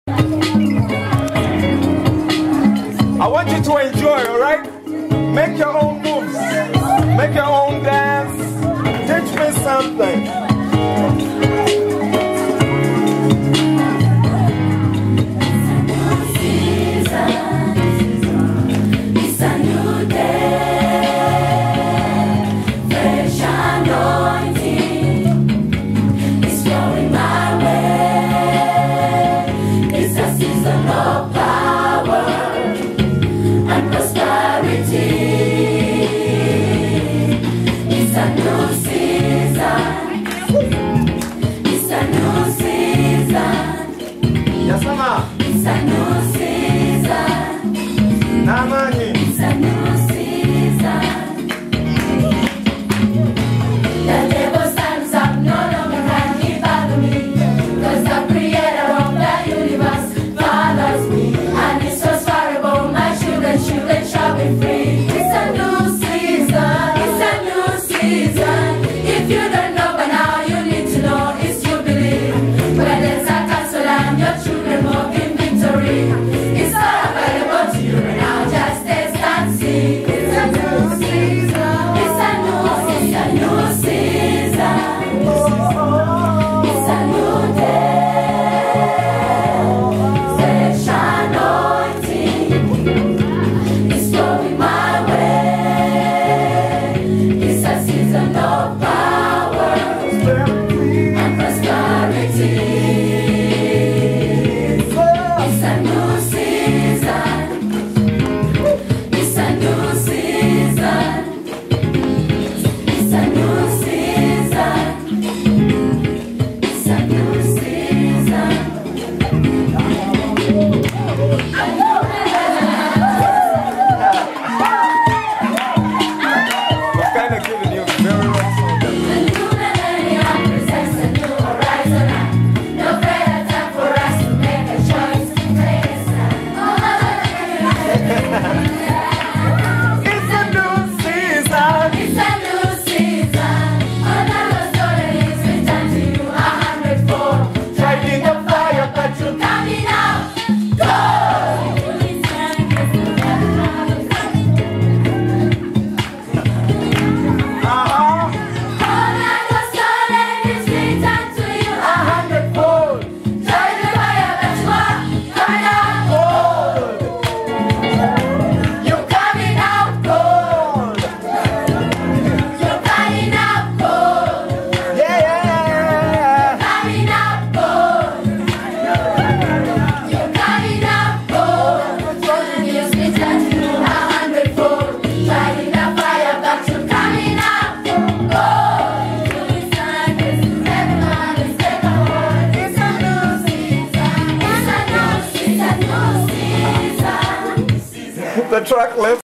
I want you to enjoy, alright? Make your own moves. Make your own dance. Teach me something. It's a new day. Fresh anointing is flowing my way. It's a season of power and prosperity. It's a new season. It's a new season. Yes, mama. It's a new season. Namani. It's a new season. The devil stands up, no longer can he bother me, 'cause the creator of the universe follows me, and it's so horrible. My children shall be free. It's a new season. It's a new season. If you don't know by now, you need to know. It's jubilee. Where there's a castle and your children walk in victory. It's all available to you now. Just taste and see. It's a new season. It's a new season. It's a new day. Fresh anointing is flowing my way. It's a season of power and prosperity. It's a new season. It's a new season. It's a new season. It's a new season. What kind of giving you very well song? The new millennium presents a new horizon. No greater time for us to make a choice. Take a stand. It's a new season. It's a new season. Another story is written to you 100-fold. Lighting the fire, but you Coming out, go! All that was stolen is written to you 100-fold. Join the fire, but you are coming out gold. You're coming out gold. You're coming out gold. Yeah. Coming out gold. You're coming out gold. It's written to you 100-fold. Join the fire, but you're coming out gold. Everyone is taking hold. It's a new season. It's a new season. The track left.